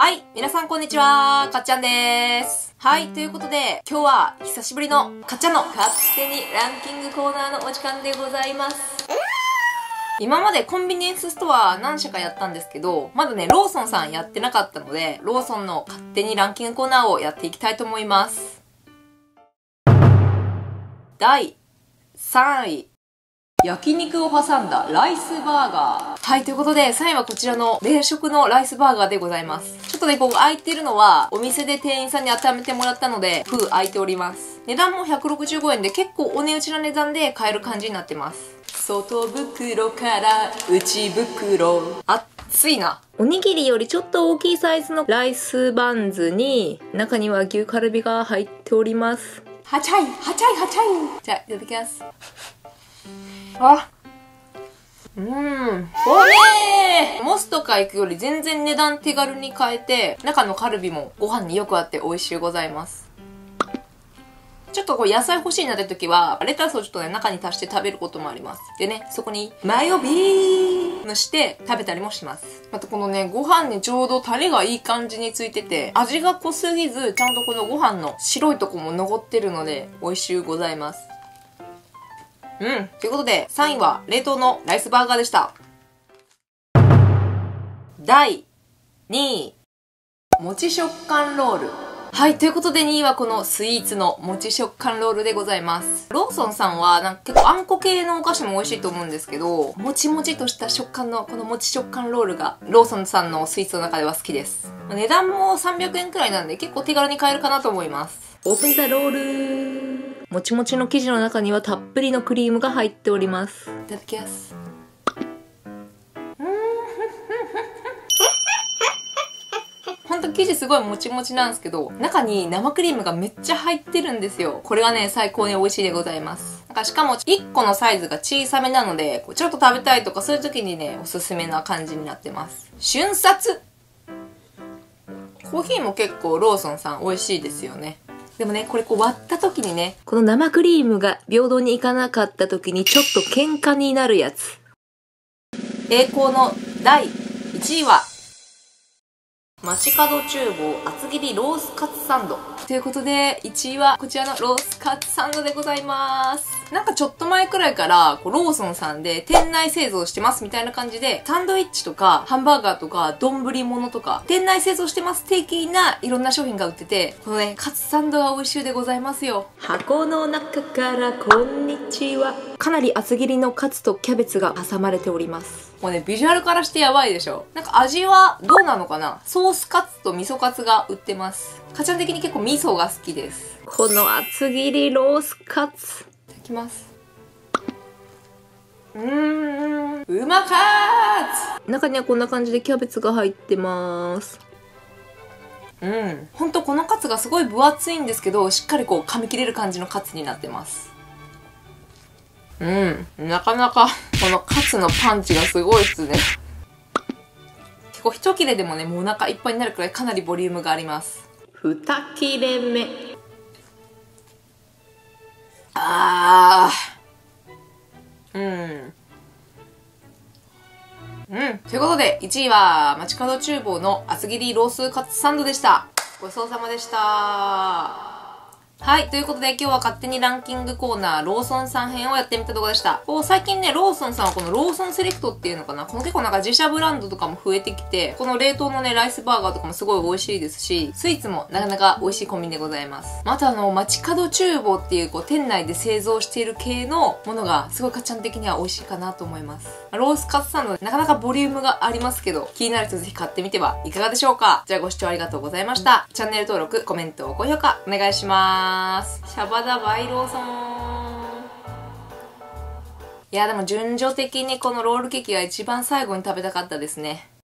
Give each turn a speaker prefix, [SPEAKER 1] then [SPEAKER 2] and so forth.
[SPEAKER 1] はい、皆さんこんにちは、かっちゃんです。はい、ということで、今日は久しぶりのかっちゃんの勝手にランキングコーナーのお時間でございます。今までコンビニエンスストア何社かやったんですけど、まだね、ローソンさんやってなかったので、ローソンの勝手にランキングコーナーをやっていきたいと思います。第3位。焼肉を挟んだライスバーガー。はい、ということで、3位はこちらの冷食のライスバーガーでございます。ちょっとね、ここ空いてるのは、お店で店員さんに温めてもらったので、空いております。値段も165円で結構お値打ちな値段で買える感じになってます。外袋から内袋。熱いな。おにぎりよりちょっと大きいサイズのライスバンズに、中には牛カルビが入っております。はちゃい、はちゃい、はちゃい。じゃあ、いただきます。これモスとか行くより全然値段手軽に買えて、中のカルビもご飯によく合って美味しゅうございます。ちょっとこう野菜欲しいなって時は、レタスをちょっとね、中に足して食べることもあります。でね、そこにマヨビームして食べたりもします。またこのね、ご飯にちょうどタレがいい感じについてて、味が濃すぎず、ちゃんとこのご飯の白いとこも残ってるので、美味しゅうございます。ということで、3位は冷凍のライスバーガーでした。第2位。もち食感ロール。はい、ということで2位はこのスイーツのもち食感ロールでございます。ローソンさんはなんか結構あんこ系のお菓子も美味しいと思うんですけど、もちもちとした食感のこのもち食感ロールがローソンさんのスイーツの中では好きです。値段も300円くらいなんで結構手軽に買えるかなと思います。オープンザロール。もちもちの生地の中にはたっぷりのクリームが入っております。いただきます。ほんと生地すごいもちもちなんですけど、中に生クリームがめっちゃ入ってるんですよ。これがね、最高に美味しいでございます。しかも1個のサイズが小さめなので、ちょっと食べたいとかそういう時にね、おすすめな感じになってます。瞬殺。コーヒーも結構ローソンさん美味しいですよね。でもね、これこう割った時にね、この生クリームが平等にいかなかった時にちょっと喧嘩になるやつ。栄光の第1位は、街角厨房厚切りロースカツサンド。ということで、1位はこちらのロースカツサンドでございます。なんかちょっと前くらいから、ローソンさんで店内製造してますみたいな感じで、サンドイッチとか、ハンバーガーとか、丼物とか、店内製造してます的ないろんな商品が売ってて、このね、カツサンドが美味しゅうでございますよ。箱の中からこんにちは。かなり厚切りのカツとキャベツが挟まれております。もうね、ビジュアルからしてやばいでしょ。なんか味はどうなのかな？ソースカツと味噌カツが売ってます。かちゃん的に結構味噌が好きです。この厚切りロースカツ。いただきます。うまかーつ。中にはこんな感じでキャベツが入ってます。ほんとこのカツがすごい分厚いんですけど、しっかりこう噛み切れる感じのカツになってます。なかなかこのカツのパンチがすごいっすね。結構一切れでもね、もうお腹いっぱいになるくらいかなりボリュームがあります。2切れ目。ということで、1位は街角厨房の厚切りロースカツサンドでした。ごちそうさまでした。はい。ということで、今日は勝手にランキングコーナー、ローソンさん編をやってみた動画でした。最近ね、ローソンさんはこのローソンセレクトっていうのかな、この結構なんか自社ブランドとかも増えてきて、この冷凍のね、ライスバーガーとかもすごい美味しいですし、スイーツもなかなか美味しいコンビニでございます。また街角厨房っていう店内で製造している系のものが、すごいかっちゃん的には美味しいかなと思います。ロースカツサンド、なかなかボリュームがありますけど、気になる人ぜひ買ってみてはいかがでしょうか。じゃあご視聴ありがとうございました。チャンネル登録、コメント、高評価お願いします。シャバダバイローソン。いやでも順序的にこのロールケーキが一番最後に食べたかったですね。